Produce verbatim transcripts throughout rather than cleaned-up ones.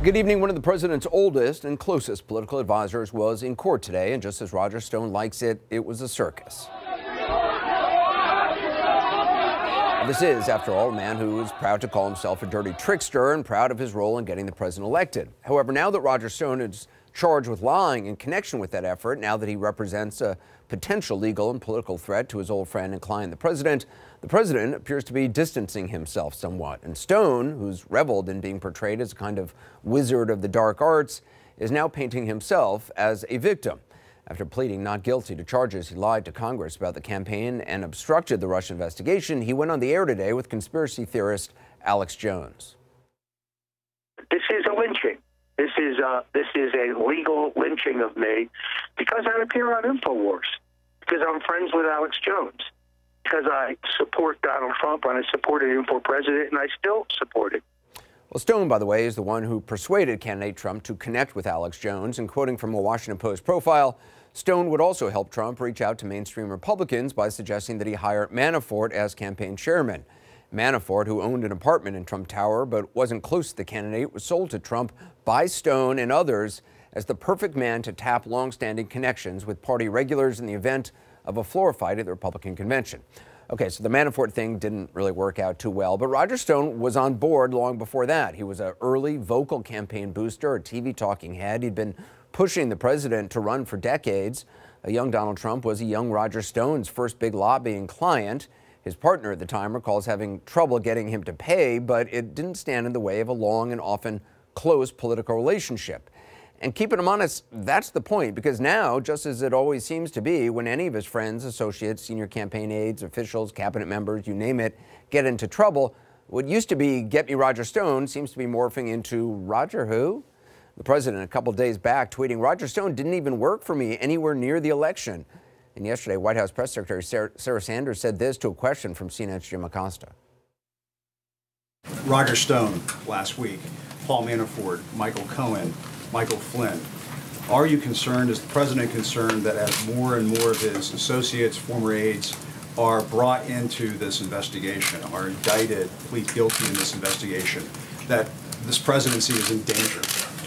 Good evening. One of the president's oldest and closest political advisors was in court today, and just as Roger Stone likes it, it was a circus. This is, after all, a man who is proud to call himself a dirty trickster and proud of his role in getting the president elected. However, now that Roger Stone is charged with lying in connection with that effort, now that he represents a potential legal and political threat to his old friend and client, the president, the president appears to be distancing himself somewhat. And Stone, who's reveled in being portrayed as a kind of wizard of the dark arts, is now painting himself as a victim. After pleading not guilty to charges he lied to Congress about the campaign and obstructed the Russia investigation, he went on the air today with conspiracy theorist Alex Jones. This is a lynching. This is a, this is a legal lynching of me because I appear on InfoWars, because I'm friends with Alex Jones, because I support Donald Trump and I supported him for president, and I still support him. Well, Stone, by the way, is the one who persuaded candidate Trump to connect with Alex Jones. And quoting from a Washington Post profile, Stone would also help Trump reach out to mainstream Republicans by suggesting that he hire Manafort as campaign chairman. Manafort, who owned an apartment in Trump Tower but wasn't close to the candidate, was sold to Trump by Stone and others as the perfect man to tap longstanding connections with party regulars in the event of a floor fight at the Republican convention. Okay, so the Manafort thing didn't really work out too well, but Roger Stone was on board long before that. He was an early vocal campaign booster, a T V talking head. He'd been pushing the president to run for decades. A young Donald Trump was a young Roger Stone's first big lobbying client. His partner at the time recalls having trouble getting him to pay, but it didn't stand in the way of a long and often close political relationship. And keeping him honest, that's the point, because now, just as it always seems to be, when any of his friends, associates, senior campaign aides, officials, cabinet members, you name it, get into trouble, what used to be "Get me Roger Stone" seems to be morphing into "Roger who?" The president, a couple days back, tweeting, "Roger Stone didn't even work for me anywhere near the election." And yesterday, White House Press Secretary Sarah, Sarah Sanders said this to a question from C N N's Jim Acosta. Roger Stone last week, Paul Manafort, Michael Cohen, Michael Flynn. Are you concerned, is the president concerned, that as more and more of his associates, former aides, are brought into this investigation, are indicted, plead guilty in this investigation, that this presidency is in danger?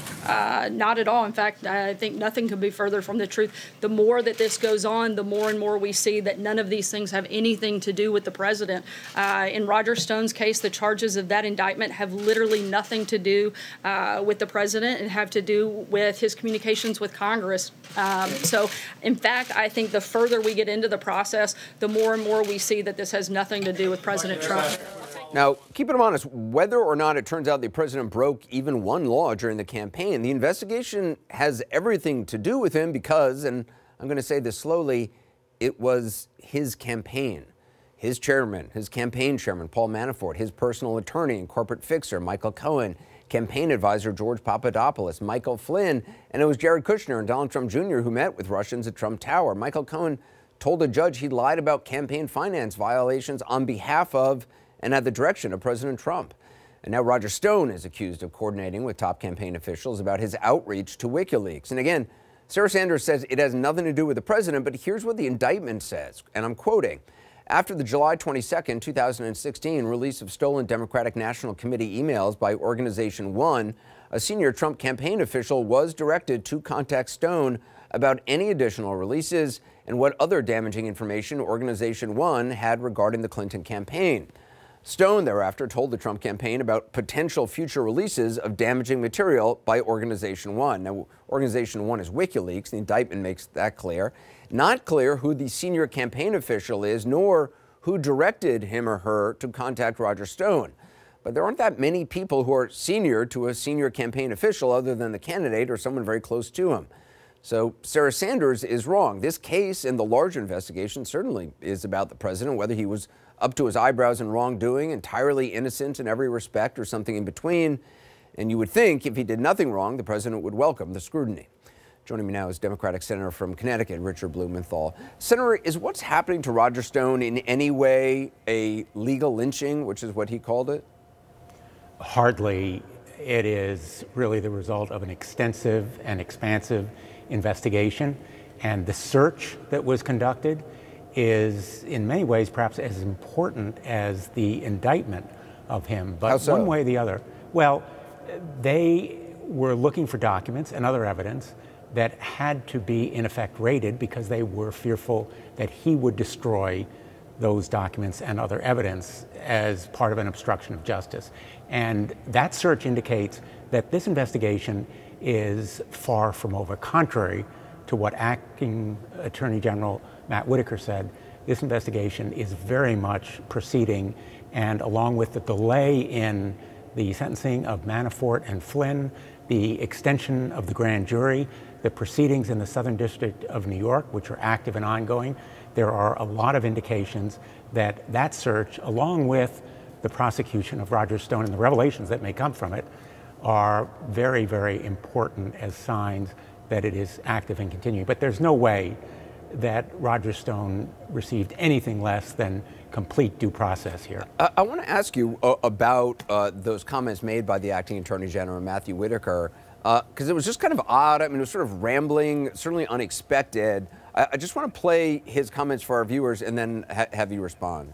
Uh, not at all. In fact, I think nothing could be further from the truth. The more that this goes on, the more and more we see that none of these things have anything to do with the president. Uh, in Roger Stone's case, the charges of that indictment have literally nothing to do uh, with the president and have to do with his communications with Congress. Um, so, in fact, I think the further we get into the process, the more and more we see that this has nothing to do with President Trump. Now, keeping him honest, whether or not it turns out the president broke even one law during the campaign, the investigation has everything to do with him because, and I'm going to say this slowly, it was his campaign. His chairman, his campaign chairman, Paul Manafort, his personal attorney and corporate fixer, Michael Cohen, campaign advisor George Papadopoulos, Michael Flynn, and it was Jared Kushner and Donald Trump Junior who met with Russians at Trump Tower. Michael Cohen told a judge he lied about campaign finance violations on behalf of and at the direction of President Trump. And now Roger Stone is accused of coordinating with top campaign officials about his outreach to WikiLeaks. And again, Sarah Sanders says it has nothing to do with the president, but here's what the indictment says, and I'm quoting. After the July twenty-second, two thousand sixteen release of stolen Democratic National Committee emails by Organization One, a senior Trump campaign official was directed to contact Stone about any additional releases and what other damaging information Organization One had regarding the Clinton campaign. Stone thereafter told the Trump campaign about potential future releases of damaging material by Organization One. Now, Organization One is WikiLeaks. The indictment makes that clear. Not clear who the senior campaign official is, nor who directed him or her to contact Roger Stone. But there aren't that many people who are senior to a senior campaign official other than the candidate or someone very close to him. So Sarah Sanders is wrong. This case and the larger investigation certainly is about the president, whether he was up to his eyebrows in wrongdoing, entirely innocent in every respect, or something in between. And you would think if he did nothing wrong, the president would welcome the scrutiny. Joining me now is Democratic Senator from Connecticut, Richard Blumenthal. Senator, is what's happening to Roger Stone in any way a legal lynching, which is what he called it? Hardly. It is really the result of an extensive and expansive investigation, and the search that was conducted is in many ways perhaps as important as the indictment of him, but How so? One way or the other. Well, they were looking for documents and other evidence that had to be in effect raided because they were fearful that he would destroy those documents and other evidence as part of an obstruction of justice. And that search indicates that this investigation is far from over. Contrary to what Acting Attorney General Matt Whitaker said, this investigation is very much proceeding, and along with the delay in the sentencing of Manafort and Flynn, the extension of the grand jury, the proceedings in the Southern District of New York, which are active and ongoing, there are a lot of indications that that search, along with the prosecution of Roger Stone and the revelations that may come from it, are very, very important as signs that it is active and continuing. But there's no way that Roger Stone received anything less than complete due process here. I, I want to ask you uh, about uh, those comments made by the Acting Attorney General, Matthew Whitaker, because uh, it was just kind of odd. I mean, it was sort of rambling, certainly unexpected. I, I just want to play his comments for our viewers and then ha- have you respond.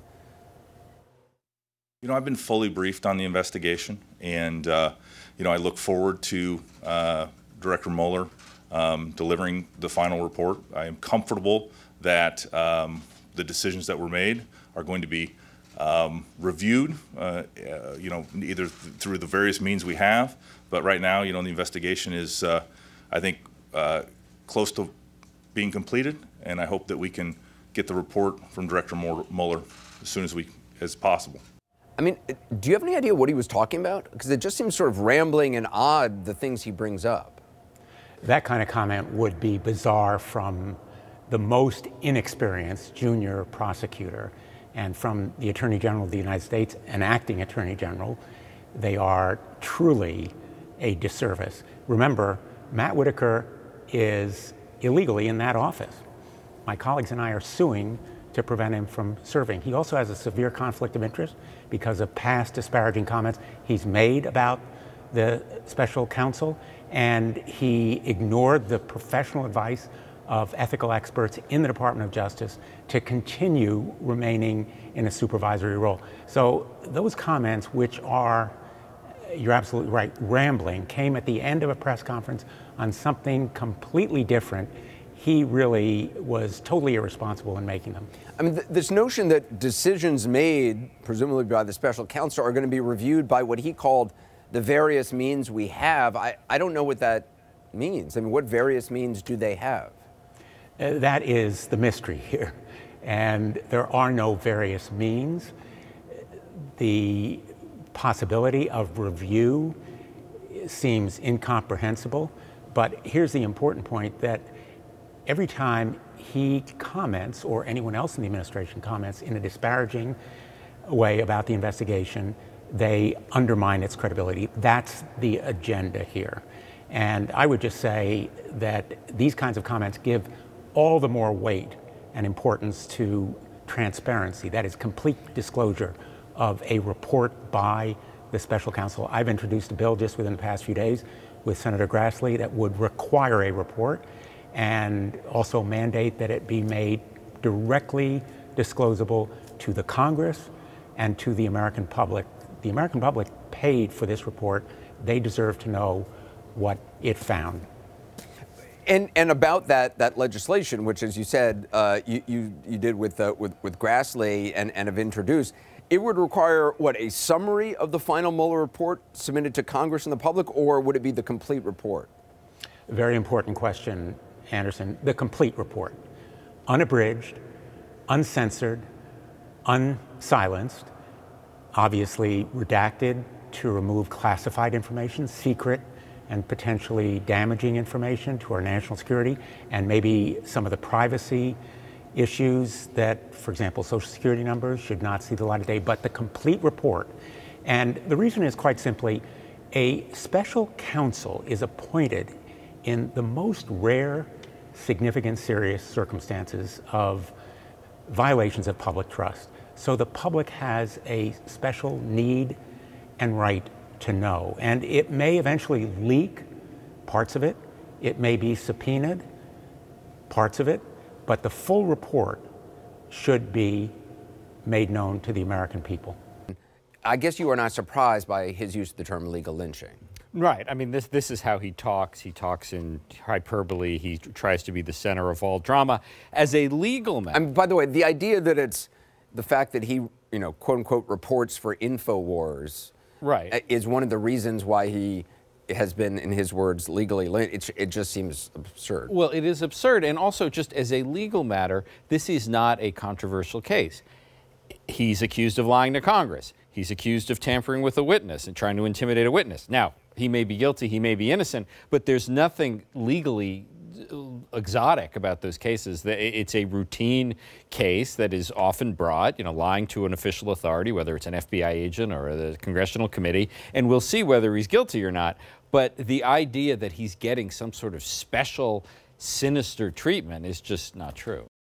You know, I've been fully briefed on the investigation, and, uh, you know, I look forward to uh, Director Mueller um, delivering the final report. I am comfortable that um, the decisions that were made are going to be um, reviewed, uh, uh, you know, either th- through the various means we have, but right now, you know, the investigation is, uh, I think, uh, close to being completed, and I hope that we can get the report from Director Mueller as soon as we as possible. I mean, do you have any idea what he was talking about? Because it just seems sort of rambling and odd, the things he brings up. That kind of comment would be bizarre from the most inexperienced junior prosecutor and from the Attorney General of the United States, an acting Attorney General. They are truly a disservice. Remember, Matt Whitaker is illegally in that office. My colleagues and I are suing to prevent him from serving. He also has a severe conflict of interest because of past disparaging comments he's made about the special counsel, and he ignored the professional advice of ethical experts in the Department of Justice to continue remaining in a supervisory role. So those comments, which are, you're absolutely right, rambling, came at the end of a press conference on something completely different. He really was totally irresponsible in making them. I mean, th- this notion that decisions made, presumably by the special counsel, are going to be reviewed by what he called the various means we have, I, I don't know what that means. I mean, what various means do they have? Uh, that is the mystery here. And there are no various means. The possibility of review seems incomprehensible. But here's the important point, that every time he comments, or anyone else in the administration comments, in a disparaging way about the investigation, they undermine its credibility. That's the agenda here. And I would just say that these kinds of comments give all the more weight and importance to transparency, that is, complete disclosure of a report by the special counsel. I've introduced a bill just within the past few days with Senator Grassley that would require a report and also mandate that it be made directly disclosable to the Congress and to the American public. The American public paid for this report. They deserve to know what it found. And and about that that legislation, which, as you said, uh, you, you you did with uh, with with Grassley and, and have introduced, it would require what, a summary of the final Mueller report submitted to Congress and the public, or would it be the complete report? Very important question, Anderson. The complete report, unabridged, uncensored, unsilenced, obviously redacted to remove classified information, secret and potentially damaging information to our national security, and maybe some of the privacy issues that, for example, Social Security numbers should not see the light of day, but the complete report. And the reason is quite simply, a special counsel is appointed in the most rare, significant, serious circumstances of violations of public trust. So the public has a special need and right to know. And it may eventually leak parts of it. It may be subpoenaed, parts of it, but the full report should be made known to the American people. I guess you are not surprised by his use of the term illegal lynching. Right. I mean, this this is how he talks. He talks in hyperbole. He tries to be the center of all drama. As a legal matter. I mean, by the way, the idea that it's the fact that he, you know, quote unquote, reports for InfoWars, right, is one of the reasons why he has been, in his words, legally lynched. It, it just seems absurd. Well, it is absurd. And also, just as a legal matter, this is not a controversial case. He's accused of lying to Congress. He's accused of tampering with a witness and trying to intimidate a witness. Now, he may be guilty, he may be innocent, but there's nothing legally exotic about those cases. It's a routine case that is often brought, you know, lying to an official authority, whether it's an F B I agent or a congressional committee, and we'll see whether he's guilty or not. But the idea that he's getting some sort of special, sinister treatment is just not true.